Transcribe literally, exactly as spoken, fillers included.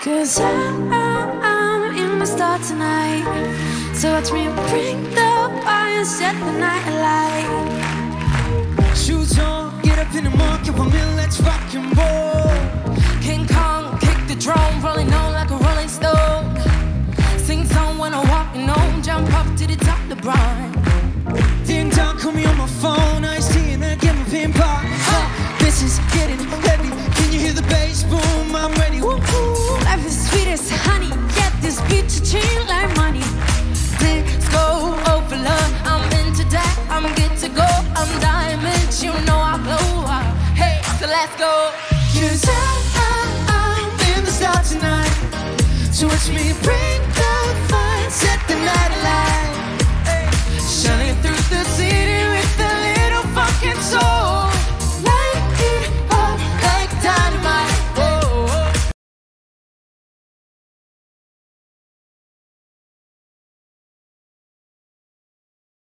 Cause I, I'm in the start tonight. So watch me bring the fire, set the night alight. Shoes on, get up in the market for me, let's rock and roll. King Kong, kick the drum, rolling on like a rolling stone. Sing song when I'm walking home, jump up to the top of the brine. Ding dong, call me on my phone, I see and I get my pin pop. Uh, this is getting heavy, can you hear the bass boom? I'm ready, woo-hoo. Life is sweet as honey, get this beat to change like money. Let's go over love, I'm into that, I'm good to go. I'm diamond, you know I glow up. Hey, so let's go. Cause I, I, I'm in the start tonight. So watch me bring